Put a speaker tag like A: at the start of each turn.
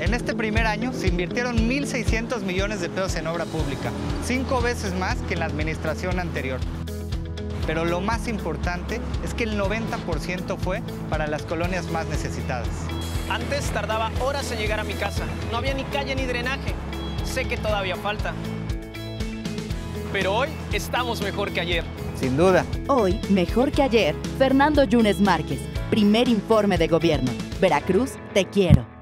A: En este primer año se invirtieron 1.600 millones de pesos en obra pública, 5 veces más que en la administración anterior. Pero lo más importante es que el 90% fue para las colonias más necesitadas.
B: Antes tardaba horas en llegar a mi casa. No había ni calle ni drenaje. Sé que todavía falta. Pero hoy estamos mejor que ayer.
A: Sin duda.
C: Hoy, mejor que ayer, Fernando Yunes Márquez. Primer informe de gobierno. Veracruz, te quiero.